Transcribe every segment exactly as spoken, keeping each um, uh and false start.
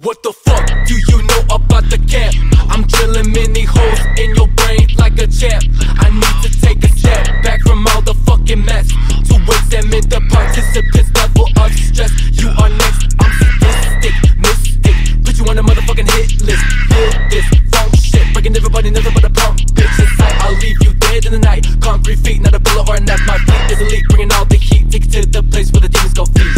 What the fuck do you know about the camp? I'm drilling many holes in your brain like a champ. I need to take a step back from all the fucking mess to examine the participants' level of stress. You are next, I'm sadistic, mystic. Put you on a motherfucking hit list. Feel this funk shit, breaking everybody, nothing but a punk bitch inside. I'll leave you dead in the night. Concrete feet, not a bullet or a knife. My fleet is elite, bringing all the heat. Take it to the place where the demons go feast.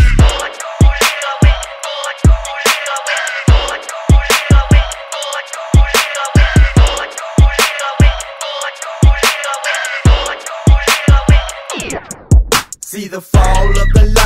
See the fall of the light.